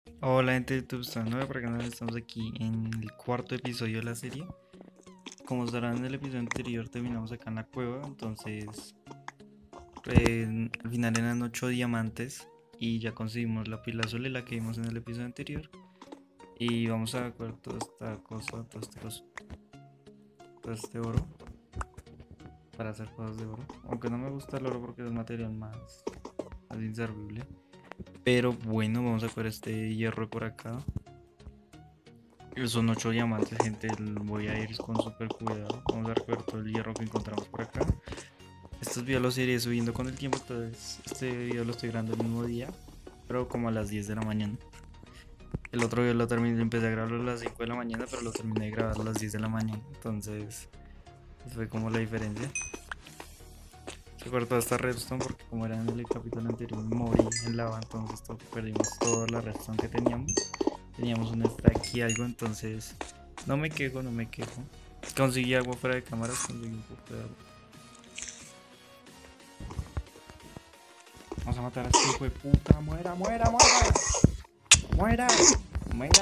Hola gente de YouTube, estamos nueva por acá, estamos aquí en el cuarto episodio de la serie. Como sabrán en el episodio anterior terminamos acá en la cueva, entonces al final eran 8 diamantes y ya conseguimos la pila azul y la que vimos en el episodio anterior. Y vamos a coger toda esta cosa, todo este oro para hacer cosas de oro. Aunque no me gusta el oro porque es un material más inservible. Pero bueno, vamos a coger este hierro por acá. Son 8 diamantes, gente. Voy a ir con super cuidado. Vamos a recoger todo el hierro que encontramos por acá. Estos videos los iré subiendo con el tiempo. Entonces, este video lo estoy grabando el mismo día, pero como a las 10 de la mañana. El otro video lo terminé, empecé a grabarlo a las 5 de la mañana, pero lo terminé de grabar a las 10 de la mañana. Entonces, esa fue como la diferencia. Se cortó esta redstone porque, como era en el capítulo anterior, morí en lava. Entonces, perdimos toda la redstone que teníamos. Teníamos un stack y algo, entonces no me quejo, no me quejo. Conseguí agua fuera de cámaras, conseguí un poco de agua. Vamos a matar a este hijo de puta. Muera, muera, muera. Muera. Muera.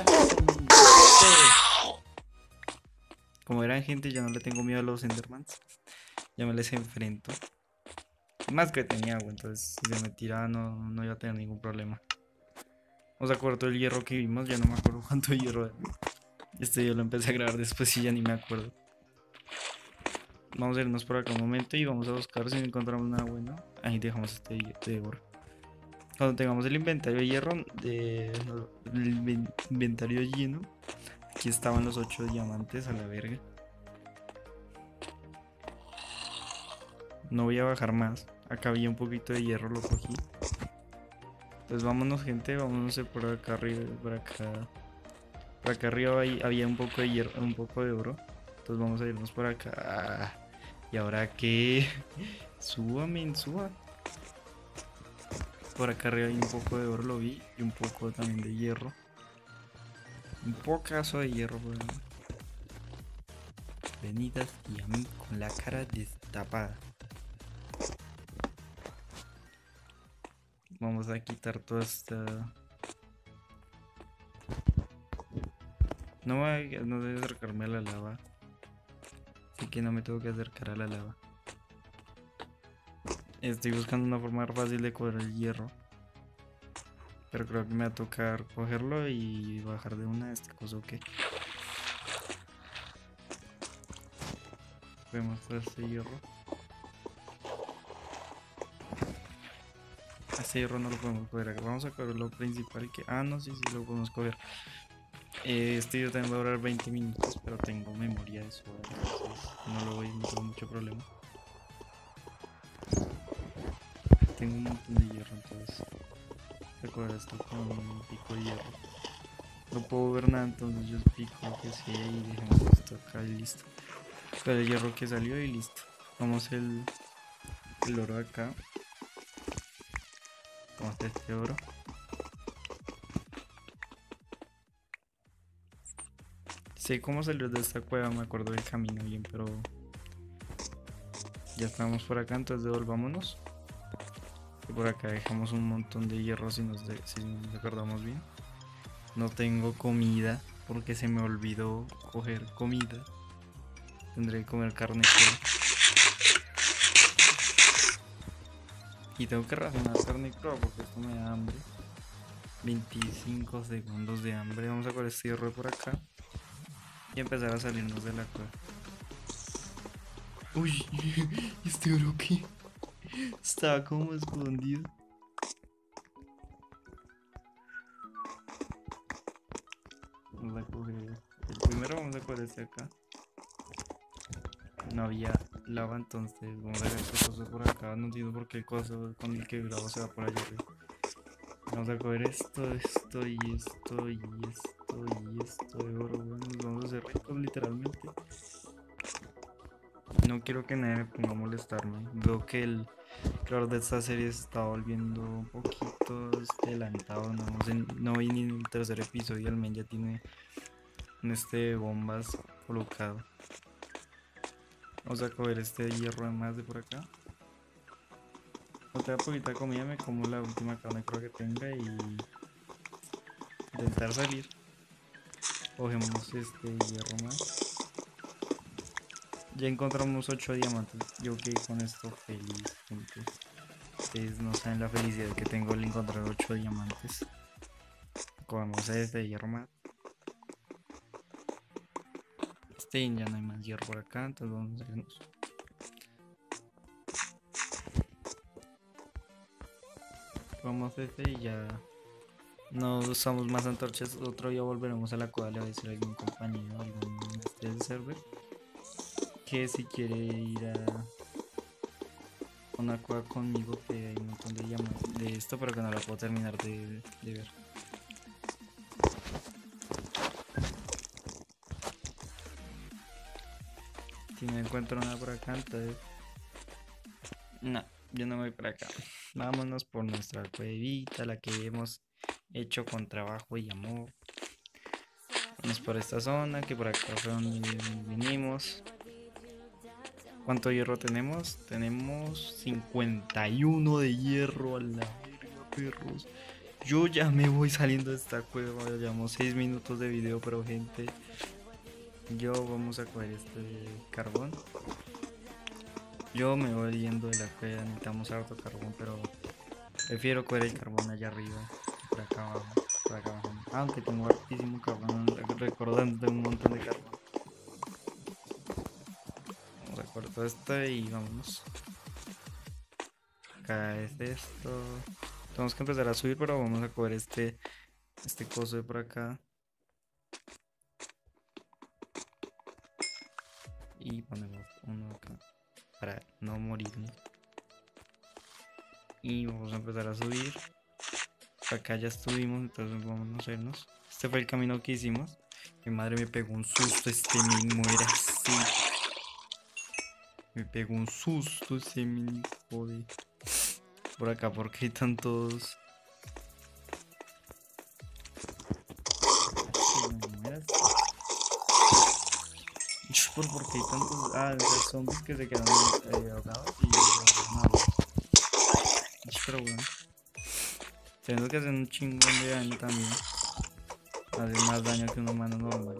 Como eran gente, ya no le tengo miedo a los Endermans. Ya me les enfrento. Más que tenía agua, entonces si se me tiraba no iba a tener ningún problema. Vamos a cortar el hierro que vimos, ya no me acuerdo cuánto hierro era. Este yo lo empecé a grabar después y ya ni me acuerdo. Vamos a irnos por acá un momento y vamos a buscar si encontramos nada bueno. Ahí dejamos este de oro. Cuando tengamos el inventario de hierro, el inventario lleno, aquí estaban los 8 diamantes a la verga. No voy a bajar más. Acá había un poquito de hierro, lo cogí. Entonces vámonos, gente, vámonos por acá arriba, por acá. Por acá arriba había un poco de hierro, un poco de oro. Entonces vamos a irnos por acá. ¿Y ahora qué? Súbame, suba. Por acá arriba hay un poco de oro, lo vi, y un poco también de hierro. Un pocazo de hierro, por ahí. Venidas y a mí con la cara destapada. Vamos a quitar toda esta. No debe acercarme a la lava. Así que no me tengo que acercar a la lava. Estoy buscando una forma fácil de coger el hierro. Pero creo que me va a tocar cogerlo y bajar de una de esta cosa, ok. Vemos todo este hierro. Este hierro no lo podemos coger acá. Vamos a coger lo principal que. Ah, no, sí, sí, lo podemos coger. Este video también va a durar 20 minutos, pero tengo memoria de sobra, entonces no tengo mucho problema. Tengo un montón de hierro, entonces recuerda esto con un pico de hierro. No puedo ver nada, entonces yo pico lo que sea y dejemos esto acá y listo. Pero el hierro que salió y listo. Vamos el oro acá. Vamos a este oro. Sé cómo salir de esta cueva, me acuerdo del camino bien, pero ya estamos por acá, entonces devolvámonos. Y por acá dejamos un montón de hierro si nos acordamos bien. No tengo comida porque se me olvidó coger comida. Tendré que comer carne cruda. Y tengo que razonar carne cruda porque esto me da hambre. 25 segundos de hambre. Vamos a coger este hierro por acá y empezar a salirnos de la cueva. Uy, este oro que estaba como escondido. Vamos a coger el primero, vamos a coger este acá. No había lava, entonces vamos a ver qué cosa por acá. No entiendo por qué el coso con el que grabo se va por allá arriba. Vamos a coger esto y esto y esto y esto de oro. Bueno, nos vamos a hacer ricos literalmente. No quiero que nadie me ponga a molestarme. Veo que el creador de esta serie se está volviendo un poquito adelantado. No vi ni en el tercer episodio. El men ya tiene un bombas colocado. Vamos a coger este hierro más de por acá. Otra poquita comida, me como la última carne creo que tenga intentar salir. Cogemos este hierro más. Ya encontramos 8 diamantes. Yo quedé con esto feliz, gente. Ustedes no saben la felicidad que tengo al encontrar 8 diamantes. Cogemos este hierro más. Ya no hay más hierro por acá, entonces vamos a irnos. Vamos este y ya no usamos más antorchas. Otro día volveremos a la cueva. Le voy a decir a algún compañero, algún del server, que si quiere ir a una cueva conmigo, que hay un montón de llamadas de esto, pero que no la puedo terminar de ver. Si no encuentro nada por acá, entonces no, yo no voy por acá. Vámonos por nuestra cuevita, la que hemos hecho con trabajo y amor. Vamos por esta zona, que por acá fue donde vinimos. ¿Cuánto hierro tenemos? Tenemos 51 de hierro, a la verga, perros. Yo ya me voy saliendo de esta cueva. Ya llevamos 6 minutos de video, pero gente, yo vamos a coger este carbón. Yo me voy yendo de la cueva. Necesitamos harto carbón, pero prefiero coger el carbón allá arriba, por acá abajo, por acá abajo. Aunque tengo hartísimo carbón, recordando, tengo un montón de carbón. Vamos a cortar esto y vámonos. Acá es esto. Tenemos que empezar a subir, pero vamos a coger este coso de por acá. Y ponemos uno acá para no morirme. Y vamos a empezar a subir. Acá ya estuvimos, entonces vamos a irnos. Este fue el camino que hicimos. Mi madre me pegó un susto, mismo era así. Me pegó un susto ese mini joder. Por acá, porque hay tantos. ¿Por qué hay tantos? Ah, esos zombies que se quedaron ahogados y pero bueno. Tengo que hacer un chingón de daño también. Hace más daño que un humano normal.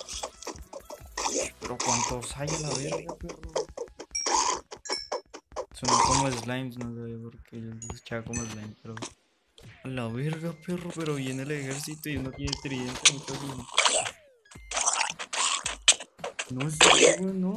Pero ¿cuántos hay a la verga, perro? Son como slimes, no sé por qué yo escuchaba como slime, pero. A la verga, perro, pero viene el ejército y uno tiene tridente, muchas veces. No es no,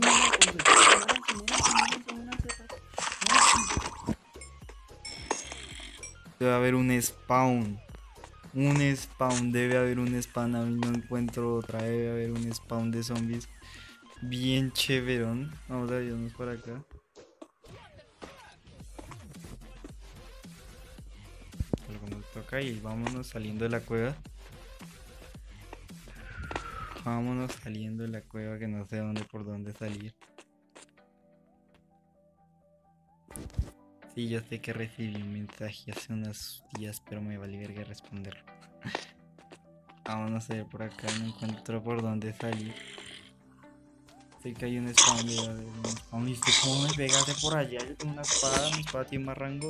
debe haber un spawn. Un spawn, debe haber un spawn. A mí no encuentro otra. Debe haber un spawn de zombies. Bien chéverón. Vamos a irnos por acá. Algo nos toca y vámonos saliendo de la cueva. Vámonos saliendo de la cueva que no sé dónde por dónde salir. Sí, yo sé que recibí un mensaje hace unos días, pero me vale verga responderlo. Vámonos a ver por acá, no encuentro por dónde salir. Sé que hay un spawn, debe haber un spawn. ¿Viste cómo me pegaste por allá? Yo tengo una espada, mi espada tiene más rango.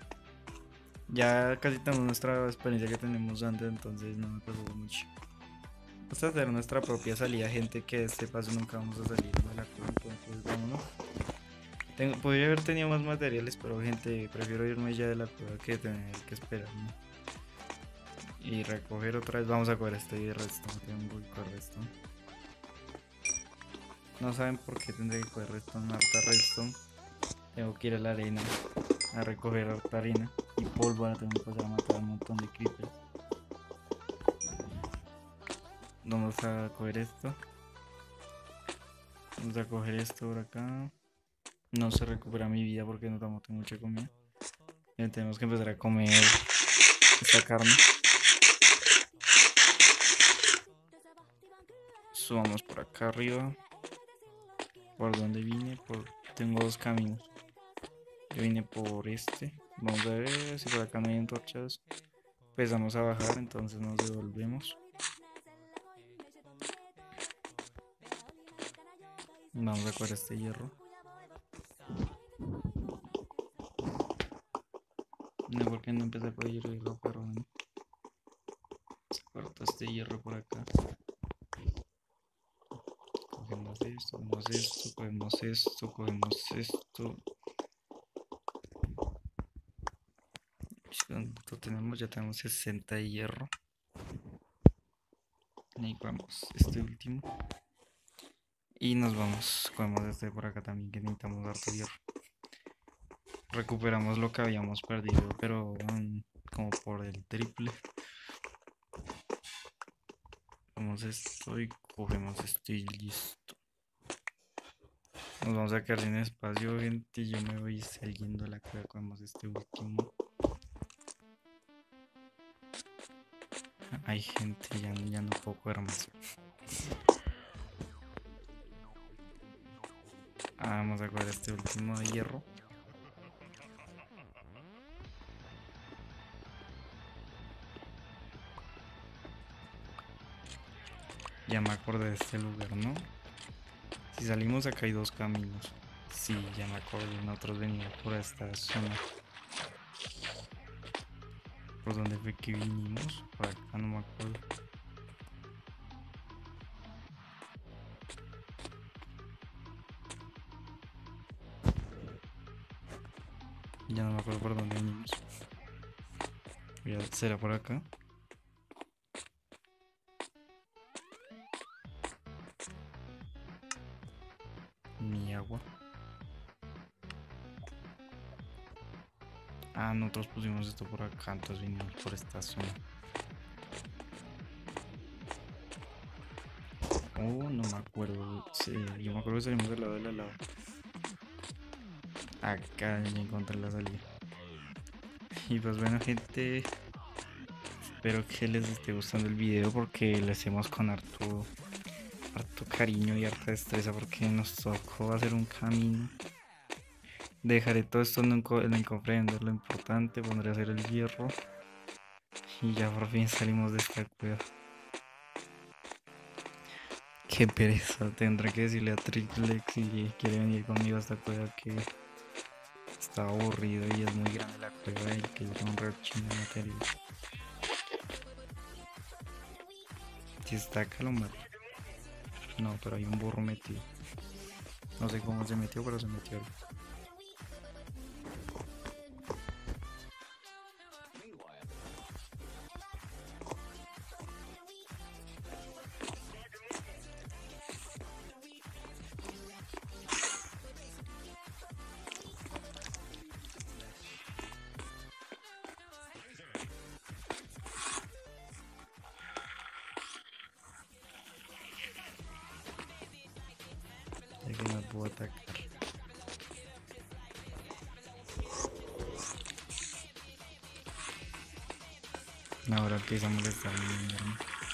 Ya casi tenemos nuestra experiencia que tenemos antes, entonces no me preocupo mucho. Vamos a hacer nuestra propia salida, gente, que de este paso nunca vamos a salir de la cueva, entonces vámonos. Podría haber tenido más materiales, pero gente, prefiero irme ya de la cueva que tener que esperarme. Y recoger otra vez, vamos a coger este redstone, tengo que coger redstone. No saben por qué tendré que coger redstone, harta redstone. Tengo que ir a la arena a recoger harta arena y pólvora, tengo que pasar a matar un montón de creepers. Vamos a coger esto. Vamos a coger esto por acá. No se recupera mi vida porque no tengo mucha comida. Ya tenemos que empezar a comer esta carne. Subamos por acá arriba. ¿Por dónde vine? Tengo dos caminos. Yo vine por este. Vamos a ver si por acá no hay antorchas. Empezamos a bajar, entonces nos devolvemos. Vamos a coger este hierro. No, porque no empecé a coger hierro, pero bueno. harto este hierro por acá. Cogemos esto, cogemos esto, cogemos esto, cogemos esto. ¿Cuánto tenemos? Ya tenemos 60 de hierro. Ahí cogemos este último. Y nos vamos. Cogemos este por acá también que necesitamos harto hierro. Recuperamos lo que habíamos perdido, pero como por el triple. Cogemos esto y cogemos esto y listo. Nos vamos a quedar sin espacio, gente. Yo me voy saliendo de la cueva. Cogemos este último. Hay gente, ya no puedo coger más. Vamos a coger este último de hierro. Ya me acordé de este lugar, ¿no? Si salimos acá hay dos caminos. Sí, ya me acordé. Nosotros venimos por esta zona. ¿Por dónde fue que vinimos? Por acá no me acuerdo. Ya no me acuerdo por dónde venimos. ¿Será por acá? Mi agua. Nosotros pusimos esto por acá, entonces vinimos por esta zona. No me acuerdo. Sí, yo me acuerdo que salimos del lado de la lava. Acá ya encontré la salida. Y pues bueno, gente, espero que les esté gustando el video porque lo hacemos con harto cariño y harta destreza porque nos tocó hacer un camino. Dejaré todo esto en el cofre, lo importante, pondré a hacer el hierro y ya por fin salimos de esta cueva. Qué pereza, tendré que decirle a Triplex si quiere venir conmigo a esta cueva que está aburrido y es muy grande la cueva y que es un re chingo de material. Si está acá lo mato. No, pero hay un burro metido. No sé cómo se metió, pero se metió. Ya que no puedo atacar. Ahora empieza a molestar mi hermano.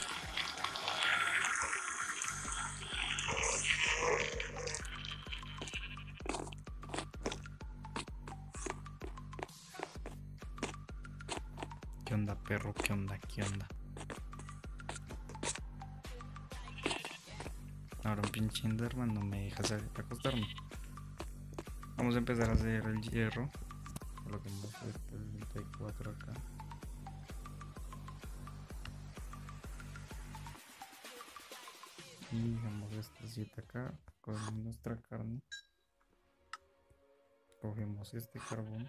¿Qué onda, perro? ¿Qué onda? ¿Qué onda? Ahora un pinche Enderman no me deja acostarme. Vamos a empezar a hacer el hierro. Coloquemos este 34 acá. Y dejamos este 7 acá. Cogemos nuestra carne. Cogemos este carbón.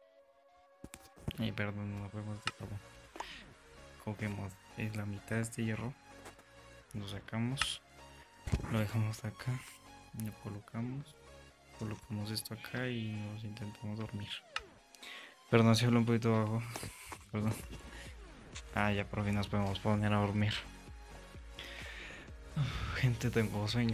Perdón, no cogemos este carbón. Cogemos la mitad de este hierro. Lo sacamos. Lo dejamos acá. Lo colocamos. Colocamos esto acá y nos intentamos dormir. Perdón si hablo un poquito bajo. Perdón. Ya por fin nos podemos poner a dormir. Gente, tengo sueño.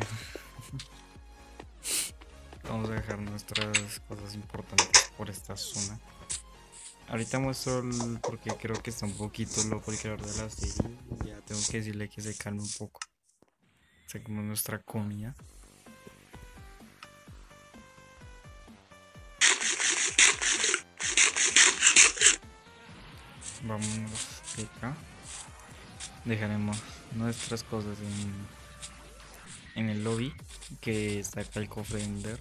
Vamos a dejar nuestras cosas importantes por esta zona. Ahorita muestro porque creo que está un poquito loco el creador de la serie. Ya tengo que decirle que se calme un poco. Sacamos nuestra comida. Vámonos de acá. Dejaremos nuestras cosas en el lobby, que está acá el cofre de Ender.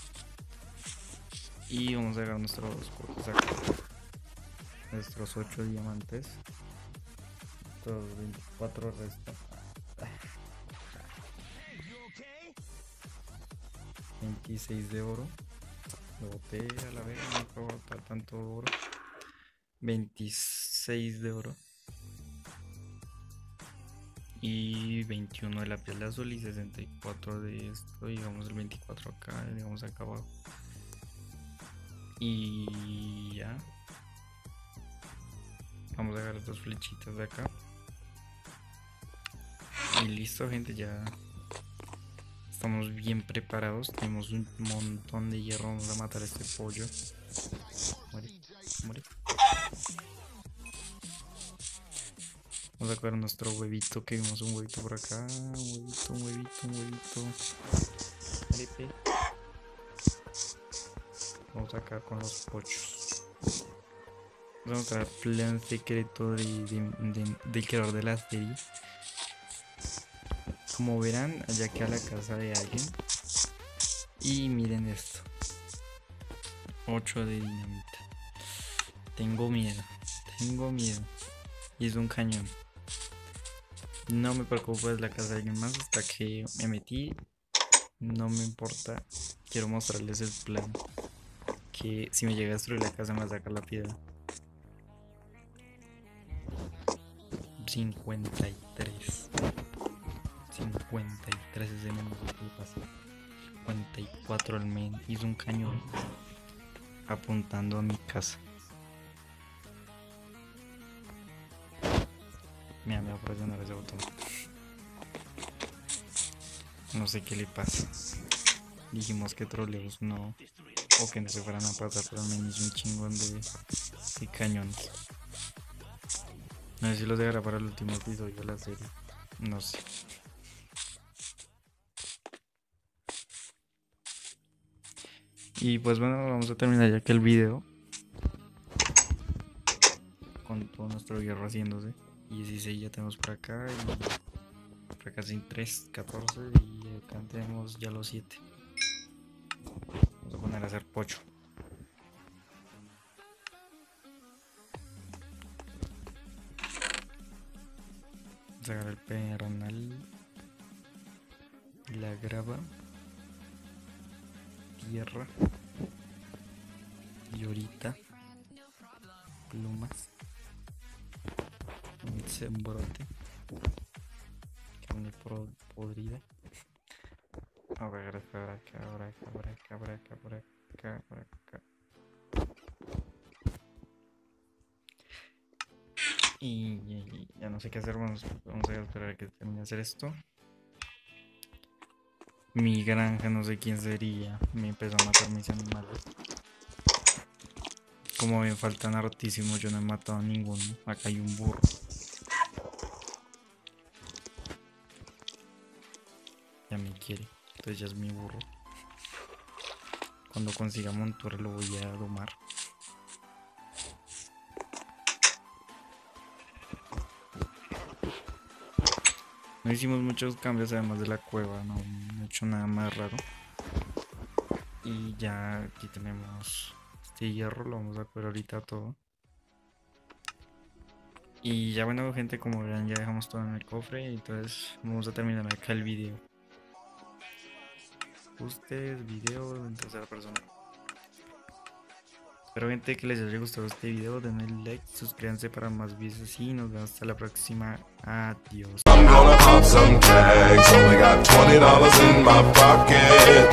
Y vamos a dejar nuestros cofres acá. Nuestros 8 diamantes. estos 24 restos. 26 de oro. Lo boté a la vez, no puedo botar tanto oro. 26 de oro. Y 21 de la piel azul y 64 de esto. Digamos el 24 acá, digamos acá abajo. Y ya. Vamos a agarrar dos flechitas de acá. Y listo, gente, ya estamos bien preparados. Tenemos un montón de hierro. Vamos a matar a este pollo. Muere, muere. Vamos a coger nuestro huevito, que vimos un huevito por acá. Un huevito. Arepe. Vamos acá con los pochos. Vamos a mostrar el plan secreto del creador de la serie. Como verán, allá queda la casa de alguien. Y miren esto. 8 de dinamita. Tengo miedo. Y es un cañón. No me preocupa, es la casa de alguien más. Hasta que me metí, no me importa. Quiero mostrarles el plan. Que si me llega a destruir la casa me va a sacar la piedra. 53 es el menos que pasa. 54 al men. Hizo un cañón apuntando a mi casa. Mira, me va a presionar ese botón. No sé qué le pasa. Dijimos que troleos no. O que no se fueran a pasar, pero me hizo un chingón de cañones. No sé si los dejará para el último episodio de la serie. No sé. Y pues bueno, vamos a terminar ya que el video. Con todo nuestro hierro haciéndose. Y 16 ya tenemos por acá. Y por acá sin 3, 14. Y acá tenemos ya los 7. Vamos a poner a hacer pocho. Vamos a agarrar el pedernal, la grava, tierra, y ahorita plumas, un cembrote, carne podrida. Ahora acá. Y ya no sé qué hacer. Vamos a esperar a que termine de hacer esto. Mi granja, no sé quién sería. Me empezó a matar mis animales. Como me faltan hartísimos, yo no he matado a ninguno. Acá hay un burro. Ya me quiere. Entonces ya es mi burro. Cuando consiga montura lo voy a domar. No hicimos muchos cambios además de la cueva, no he hecho nada más raro. Y ya aquí tenemos este hierro, lo vamos a coger ahorita todo. Y ya bueno, gente, como verán ya dejamos todo en el cofre. Entonces vamos a terminar acá el video. Ustedes, video en tercera persona. Espero, gente, que les haya gustado este video. Denle like, suscríbanse para más videos y nos vemos hasta la próxima. Adiós. I'm gonna pop some tags. Only got $20 in my pocket.